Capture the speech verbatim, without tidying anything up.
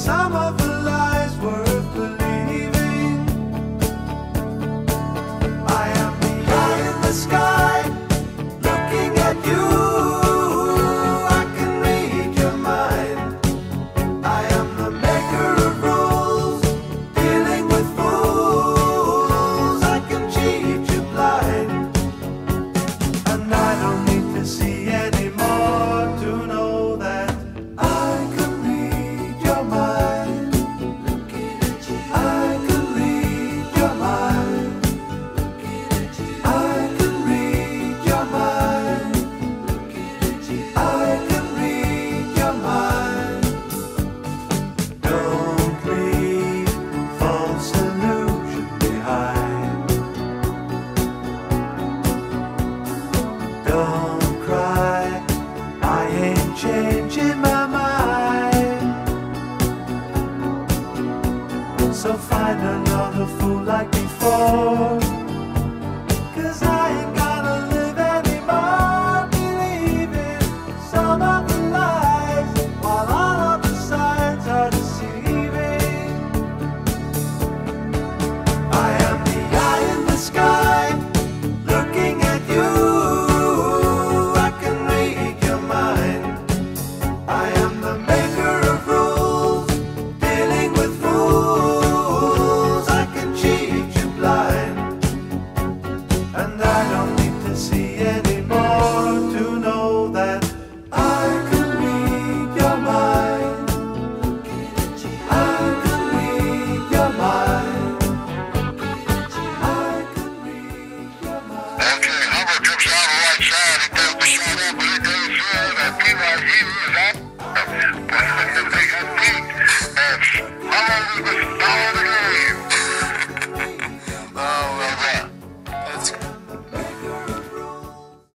some of the lies worth believing. I am the eye in the sky, looking at you. I can read your mind. I am the maker of rules, dealing with fools. I can cheat you blind, and I don't need to see anymore to know that I can read your mind. I can read your mind. I can read your mind. I can read your mind. Don't leave false illusion behind. Don't cry, I ain't changing my mind. So find another fool like before, 'cause I ain't gonna live anymore believing some of the lies, while all of the signs are deceiving. I am the eye in the sky, looking at you. I can read your mind. I am the maker of rules, dealing with fools. I can cheat you blind, and I don't need to see anymore to know that I can read your mind. I can read your mind. I can read your mind. Okay, Hubbard comes out of the right side. He does the shot up, and it goes through, and P Y E moves out.